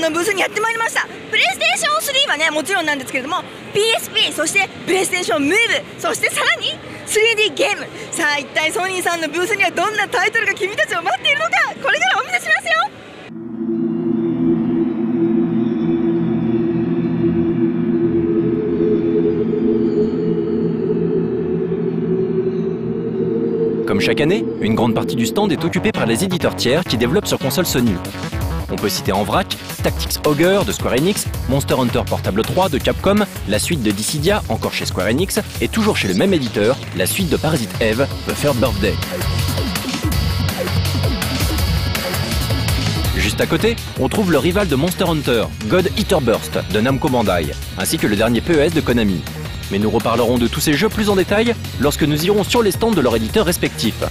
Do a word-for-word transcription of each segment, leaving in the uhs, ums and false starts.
のブースにやってまいりました。プレイステーションスリーはねもちろんなんですけれども ピーエスピー そしてプレイステーションムーブそしてさらに スリーディー ゲーム。さあ一体ソニーさんのブースにはどんなタイトルが君たちを待っているのかこれからお見せしますよ。 Comme chaque année, une grande partie du stand est occupée par les éditeurs tiers qui développent sur console Sony. On peut citer en vrac Tactics Ogre de Square Enix, Monster Hunter Portable trois de Capcom, la suite de Dissidia, encore chez Square Enix, et toujours chez le même éditeur, la suite de Parasite Eve, The Third Birthday. Juste à côté, on trouve le rival de Monster Hunter, God Eater Burst de Namco Bandai, ainsi que le dernier P E S de Konami. Mais nous reparlerons de tous ces jeux plus en détail lorsque nous irons sur les stands de leurs éditeurs respectifs.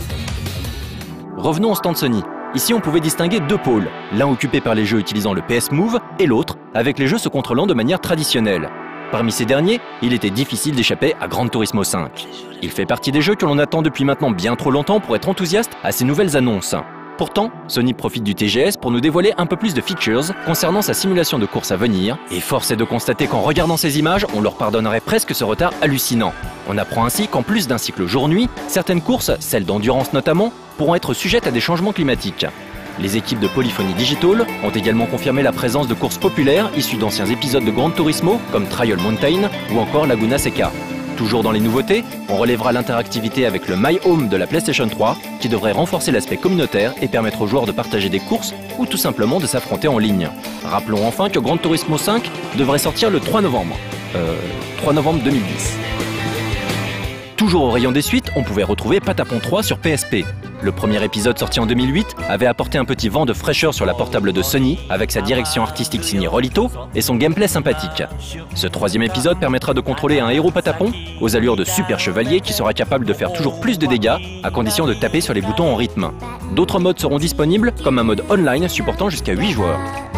Revenons au stand Sony. Ici on pouvait distinguer deux pôles, l'un occupé par les jeux utilisant le P S Move et l'autre avec les jeux se contrôlant de manière traditionnelle. Parmi ces derniers, il était difficile d'échapper à Gran Turismo cinq. Il fait partie des jeux que l'on attend depuis maintenant bien trop longtemps pour être enthousiaste à ces nouvelles annonces. Pourtant, Sony profite du T G S pour nous dévoiler un peu plus de features concernant sa simulation de course à venir, et force est de constater qu'en regardant ces images, on leur pardonnerait presque ce retard hallucinant. On apprend ainsi qu'en plus d'un cycle jour-nuit, certaines courses, celles d'endurance notamment, pourront être sujettes à des changements climatiques. Les équipes de Polyphony Digital ont également confirmé la présence de courses populaires issues d'anciens épisodes de Gran Turismo comme Trial Mountain ou encore Laguna Seca. Toujours dans les nouveautés, on relèvera l'interactivité avec le My Home de la PlayStation trois qui devrait renforcer l'aspect communautaire et permettre aux joueurs de partager des courses ou tout simplement de s'affronter en ligne. Rappelons enfin que Gran Turismo cinq devrait sortir le trois novembre. Euh, trois novembre deux mille dix. Toujours au rayon des suites, on pouvait retrouver Patapon trois sur P S P. Le premier épisode sorti en deux mille huit avait apporté un petit vent de fraîcheur sur la portable de Sony avec sa direction artistique signée Rolito et son gameplay sympathique. Ce troisième épisode permettra de contrôler un héros Patapon aux allures de super chevalier qui sera capable de faire toujours plus de dégâts à condition de taper sur les boutons en rythme. D'autres modes seront disponibles comme un mode online supportant jusqu'à huit joueurs.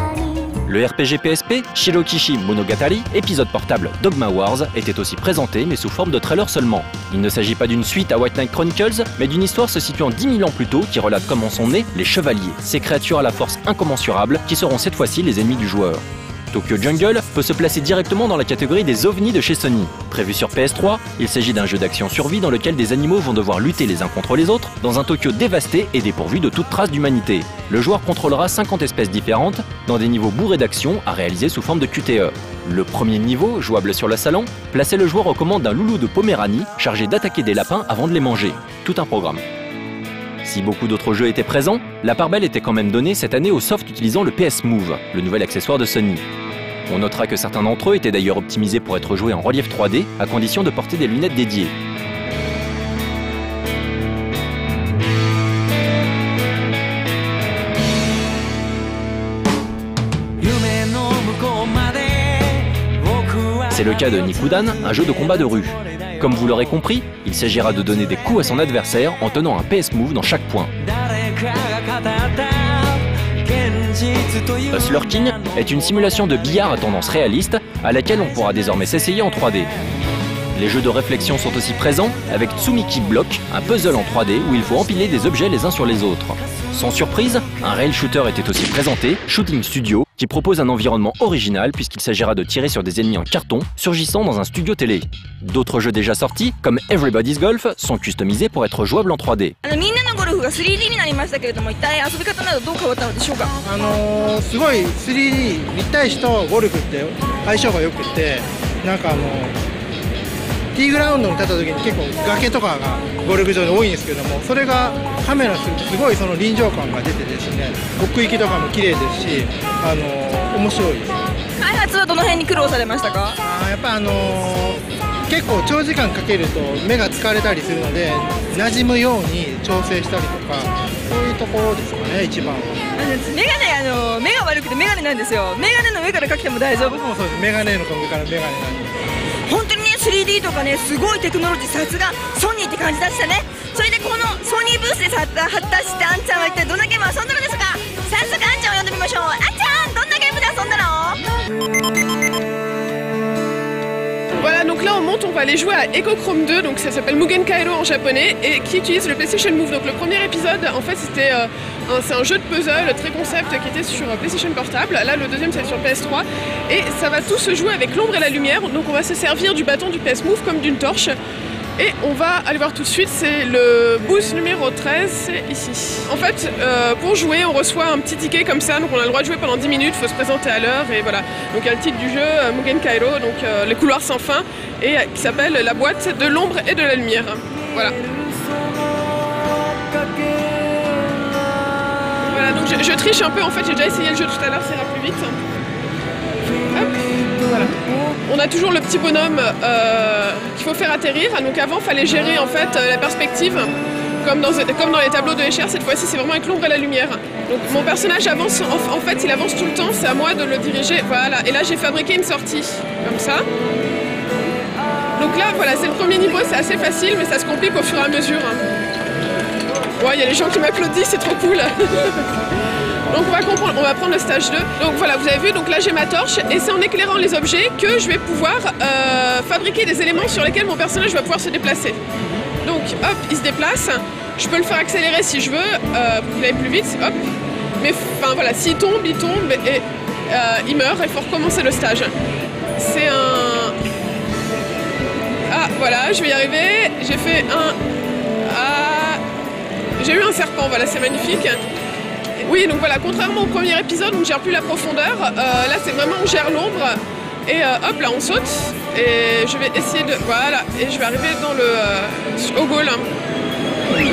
Le R P G P S P Shirokishi Monogatari, épisode portable Dogma Wars, était aussi présenté mais sous forme de trailer seulement. Il ne s'agit pas d'une suite à White Knight Chronicles, mais d'une histoire se situant dix mille ans plus tôt qui relate comment sont nés les chevaliers, ces créatures à la force incommensurable qui seront cette fois-ci les ennemis du joueur. Tokyo Jungle peut se placer directement dans la catégorie des ovnis de chez Sony. Prévu sur P S trois, il s'agit d'un jeu d'action survie dans lequel des animaux vont devoir lutter les uns contre les autres dans un Tokyo dévasté et dépourvu de toute trace d'humanité. Le joueur contrôlera cinquante espèces différentes dans des niveaux bourrés d'action à réaliser sous forme de Q T E. Le premier niveau, jouable sur le salon, plaçait le joueur aux commandes d'un loulou de Poméranie chargé d'attaquer des lapins avant de les manger. Tout un programme. Si beaucoup d'autres jeux étaient présents, la part belle était quand même donnée cette année au soft utilisant le P S Move, le nouvel accessoire de Sony. On notera que certains d'entre eux étaient d'ailleurs optimisés pour être joués en relief trois D, à condition de porter des lunettes dédiées. C'est le cas de Nikudan, un jeu de combat de rue. Comme vous l'aurez compris, il s'agira de donner des coups à son adversaire en tenant un P S Move dans chaque point. Hustler King est une simulation de billard à tendance réaliste à laquelle on pourra désormais s'essayer en trois D. Les jeux de réflexion sont aussi présents avec Tsumiki Block, un puzzle en trois D où il faut empiler des objets les uns sur les autres. Sans surprise, un rail shooter était aussi présenté, Shooting Studio, qui propose un environnement original puisqu'il s'agira de tirer sur des ennemis en carton surgissant dans un studio télé. D'autres jeux déjà sortis, comme Everybody's Golf, sont customisés pour être jouables en trois D. ゴルフが スリーディー になりましたけれども、一体遊び方などどう変わったのでしょうか。 あのー、すごい スリーディー 立体視とゴルフって相性が良くて、なんかあのティーグラウンドに立った時に結構崖とかがゴルフ場に多いんですけども、それがカメラするとすごいその臨場感が出てですね、奥行きとかも綺麗ですし、あのー、面白いです。 開発はどの辺に苦労されましたか。 あやっぱあのー結構長時間かけると目が疲れたりするので馴染むように調整したりとかそういうところですかね一番は。 メガネあの目が悪くてメガネなんですよ。メガネの上からかけても大丈夫。 僕もそうです。メガネの上からメガネなんで。 本当にね スリーディー とかねすごいテクノロジーさすがソニーって感じだしたね。それでこのソニーブースでさ果たしてあんちゃんは一体どんなゲームを遊んだのですか。早速あんちゃんを呼んでみましょう。あんちゃんどんなゲームで遊んだの。 Voilà, donc là on monte, on va aller jouer à Echochrome deux, donc ça s'appelle Mugen Kairo en japonais, et qui utilise le PlayStation Move. Donc le premier épisode, en fait, c'était euh, un, c'est un jeu de puzzle très concept qui était sur PlayStation Portable. Là, le deuxième, c'est sur P S trois, et ça va tout se jouer avec l'ombre et la lumière. Donc on va se servir du bâton du P S Move comme d'une torche. Et on va aller voir tout de suite, c'est le boost numéro treize, c'est ici. En fait, euh, pour jouer, on reçoit un petit ticket comme ça, donc on a le droit de jouer pendant dix minutes, il faut se présenter à l'heure, et voilà. Donc il y a le titre du jeu, euh, Mugen Kairo, donc euh, les couloirs sans fin, et euh, qui s'appelle la boîte de l'ombre et de la lumière. Voilà. Voilà, donc je, je triche un peu, en fait, j'ai déjà essayé le jeu tout à l'heure, ça ira plus vite. Hop, voilà. On a toujours le petit bonhomme euh, qu'il faut faire atterrir. Donc avant, il fallait gérer en fait la perspective, comme dans, comme dans les tableaux de Escher. Cette fois-ci, c'est vraiment avec l'ombre et la lumière. Donc mon personnage avance, en, en fait, il avance tout le temps. C'est à moi de le diriger. Voilà. Et là, j'ai fabriqué une sortie, comme ça. Donc là, voilà, c'est le premier niveau. C'est assez facile, mais ça se complique au fur et à mesure. Ouais, il y a les gens qui m'applaudissent, c'est trop cool. Donc on va, comprendre, on va prendre le stage deux. Donc voilà, vous avez vu, donc là j'ai ma torche et c'est en éclairant les objets que je vais pouvoir euh, fabriquer des éléments sur lesquels mon personnage va pouvoir se déplacer. Donc hop, il se déplace. Je peux le faire accélérer si je veux, euh, pour qu'il aille plus vite, hop. Mais enfin voilà, s'il tombe, il tombe et euh, il meurt et il faut recommencer le stage. C'est un... Ah voilà, je vais y arriver. J'ai fait un... Ah... J'ai eu un serpent, voilà, c'est magnifique. Oui, donc voilà, contrairement au premier épisode où on ne gère plus la profondeur, euh, là c'est vraiment on gère l'ombre et euh, hop là on saute et je vais essayer de... Voilà, et je vais arriver dans le... Euh, au goal.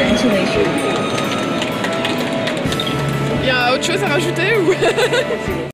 Il y a autre chose à rajouter ou...